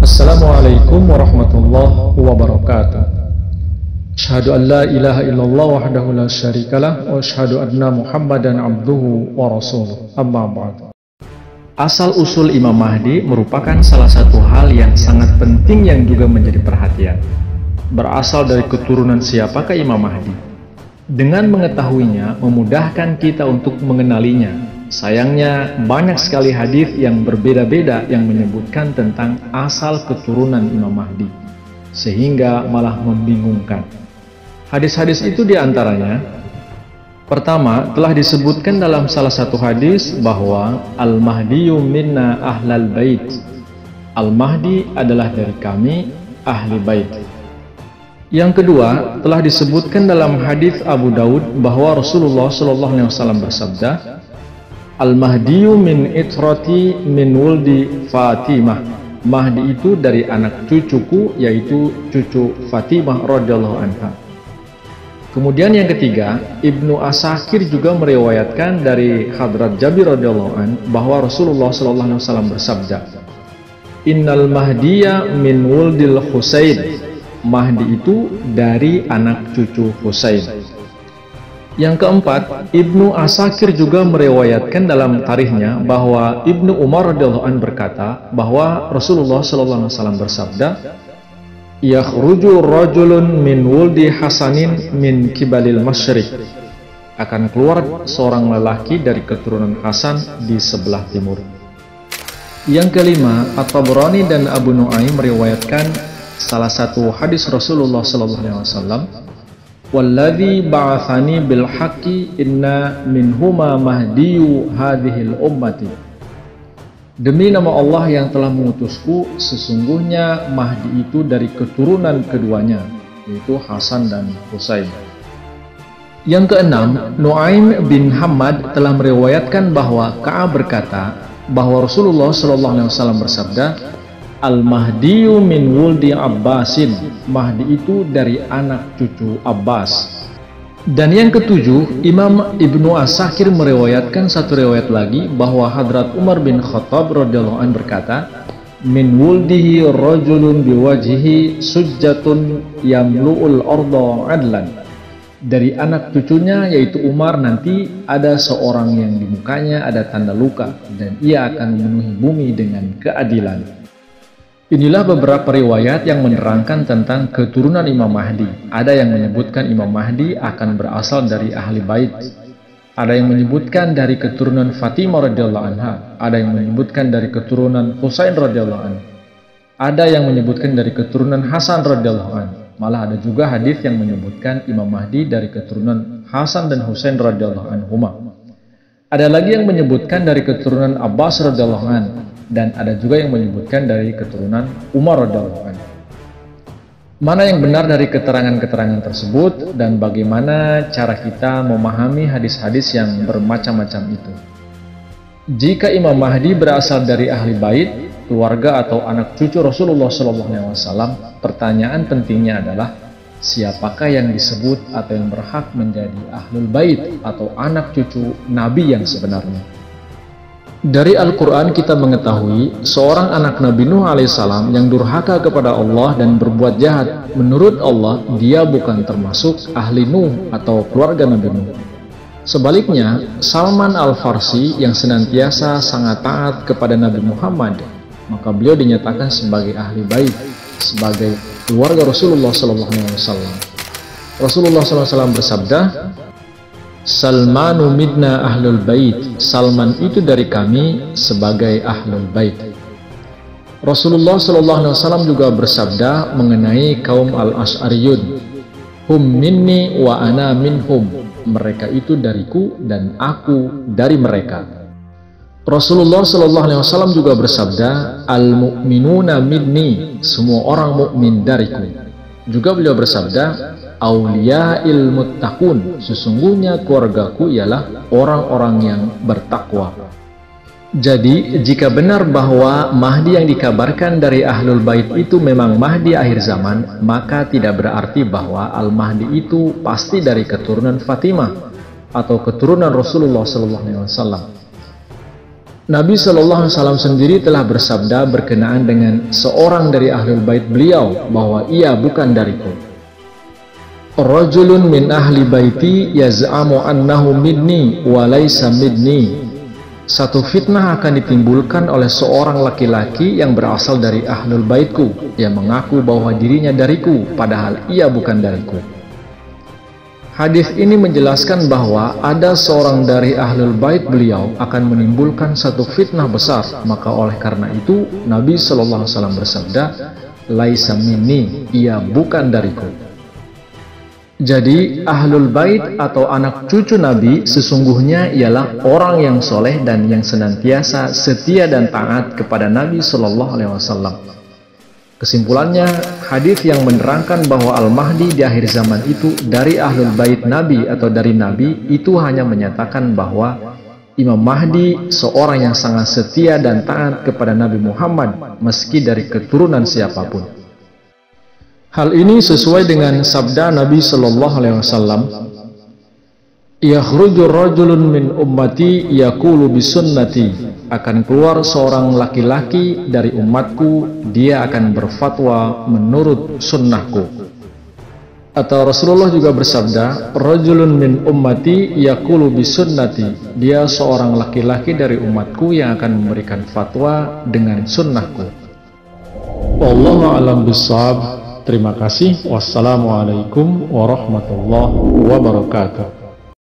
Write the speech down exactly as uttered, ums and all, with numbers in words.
Assalamualaikum warahmatullahi wabarakatuh. Asyhadu an la ilaha illallah wahdahu la syarikalah wa asyhadu anna Muhammadan abduhu wa rasuluh. Amma ba'd. Asal-usul Imam Mahdi merupakan salah satu hal yang sangat penting yang juga menjadi perhatian. Berasal dari keturunan siapakah Imam Mahdi? Dengan mengetahuinya memudahkan kita untuk mengenalinya. Sayangnya banyak sekali hadis yang berbeda-beda yang menyebutkan tentang asal keturunan Imam Mahdi, sehingga malah membingungkan. Hadis-hadis itu diantaranya, pertama, telah disebutkan dalam salah satu hadis bahwa Al-Mahdiyu minna ahlal bait. Al-Mahdi adalah dari kami, ahli bait. Yang kedua, telah disebutkan dalam hadis Abu Daud bahwa Rasulullah shallallahu alaihi wasallam bersabda, Al-Mahdiyu min itrati min wuldi Fatimah. Mahdi itu dari anak cucuku, yaitu cucu Fatimah radhiyallahu anha. Kemudian yang ketiga, Ibnu Asakir juga meriwayatkan dari Hadrat Jabir radhiyallahu an bahwa Rasulullah shallallahu alaihi wasallam bersabda, Innal Mahdiya min wuldil Husain. Mahdi itu dari anak cucu Husain. Yang keempat, Ibnu Asakir juga meriwayatkan dalam tarikhnya bahwa Ibnu Umar radhiyallahu an berkata bahwa Rasulullah shallallahu alaihi wasallam bersabda, Yakhruju rajulun min wuldi Hasanin min kibalil masyriq. Akan keluar seorang lelaki dari keturunan Hasan di sebelah timur. Yang kelima, At-Tabrani dan Abu Nuaim meriwayatkan salah satu hadis Rasulullah shallallahu alaihi wasallam, Walladzi ba'athani bil haqqi inna minhuma mahdiyu hadhil ummati. Demi nama Allah yang telah mengutusku, sesungguhnya Mahdi itu dari keturunan keduanya, yaitu Hasan dan Husain. Yang keenam, Nuaim bin Hammad telah meriwayatkan bahwa Ka'ab berkata bahwa Rasulullah shallallahu alaihi wasallam bersabda, Al-Mahdiyu min wuldi Abbasin. Mahdi itu dari anak cucu Abbas. Dan yang ketujuh, Imam Ibnu Asakir meriwayatkan satu riwayat lagi bahwa Hadrat Umar bin Khattab radhiyallahu an berkata, Min wuldihi rajulun biwajhihi sujjatun yamlu'ul arda adlan. Dari anak cucunya yaitu Umar nanti ada seorang yang di mukanya ada tanda luka dan ia akan memenuhi bumi dengan keadilan. Inilah beberapa riwayat yang menerangkan tentang keturunan Imam Mahdi. Ada yang menyebutkan Imam Mahdi akan berasal dari ahli bait. Ada yang menyebutkan dari keturunan Fatimah radhiyallahu anha. Ada yang menyebutkan dari keturunan Husain radhiyallahu anhu. Ada yang menyebutkan dari keturunan Hasan radhiyallahu anhu. Malah ada juga hadis yang menyebutkan Imam Mahdi dari keturunan Hasan dan Husain radhiyallahu anhuma. Ada lagi yang menyebutkan dari keturunan Abbas radhiyallahu anhu. Dan ada juga yang menyebutkan dari keturunan Umar radhiyallahu anhu. Mana yang benar dari keterangan-keterangan tersebut dan bagaimana cara kita memahami hadis-hadis yang bermacam-macam itu? Jika Imam Mahdi berasal dari ahli bait, keluarga atau anak cucu Rasulullah shallallahu alaihi wasallam, pertanyaan pentingnya adalah siapakah yang disebut atau yang berhak menjadi ahlul bait atau anak cucu Nabi yang sebenarnya? Dari Al-Quran kita mengetahui seorang anak Nabi Nuh alaihissalam yang durhaka kepada Allah dan berbuat jahat. Menurut Allah, dia bukan termasuk ahli Nuh atau keluarga Nabi Nuh. Sebaliknya, Salman Al-Farsi yang senantiasa sangat taat kepada Nabi Muhammad, maka beliau dinyatakan sebagai ahli bait, sebagai keluarga Rasulullah shallallahu alaihi wasallam. Rasulullah shallallahu alaihi wasallam bersabda, Salmanu midna ahlul bait. Salman itu dari kami sebagai ahlul bait. Rasulullah shallallahu alaihi wasallam juga bersabda mengenai kaum al-Asy'ariyun, Hum minni wa ana minhum. Mereka itu dariku dan aku dari mereka. Rasulullah shallallahu alaihi wasallam juga bersabda, Al-mu'minuna minni. Semua orang mukmin dariku. Juga beliau bersabda, Auliya'il muttaqun, sesungguhnya keluargaku ialah orang-orang yang bertakwa. Jadi, jika benar bahwa Mahdi yang dikabarkan dari Ahlul Bait itu memang Mahdi akhir zaman, maka tidak berarti bahwa Al-Mahdi itu pasti dari keturunan Fatimah atau keturunan Rasulullah shallallahu alaihi wasallam. Nabi Shallallahu Alaihi Wasallam sendiri telah bersabda berkenaan dengan seorang dari ahlul bait beliau bahwa ia bukan dariku. Rajulun min ahli baiti yaz'amu annahu minni wa laysa minni. Satu fitnah akan ditimbulkan oleh seorang laki-laki yang berasal dari ahlul baitku, yang mengaku bahwa dirinya dariku padahal ia bukan dariku. Hadis ini menjelaskan bahwa ada seorang dari ahlul bait beliau akan menimbulkan satu fitnah besar, maka oleh karena itu Nabi Shallallahu Alaihi Wasallam bersabda, "Laisa minni," ia bukan dariku. Jadi ahlul bait atau anak cucu Nabi sesungguhnya ialah orang yang soleh dan yang senantiasa setia dan taat kepada Nabi Shallallahu Alaihi Wasallam. Kesimpulannya, hadis yang menerangkan bahwa Al-Mahdi di akhir zaman itu dari ahlul bait Nabi atau dari Nabi itu hanya menyatakan bahwa Imam Mahdi seorang yang sangat setia dan taat kepada Nabi Muhammad meski dari keturunan siapapun. Hal ini sesuai dengan sabda Nabi Shallallahu Alaihi Wasallam, "Yakhruju rajulun min ummati yaqulu bisunnati." Akan keluar seorang laki-laki dari umatku, dia akan berfatwa menurut sunnahku. Atau Rasulullah juga bersabda, "Rajulun min ummati yaqulu bisunnati." Dia seorang laki-laki dari umatku yang akan memberikan fatwa dengan sunnahku. Wallahu a'lam bishawab. Terima kasih. Wassalamualaikum warahmatullahi wabarakatuh.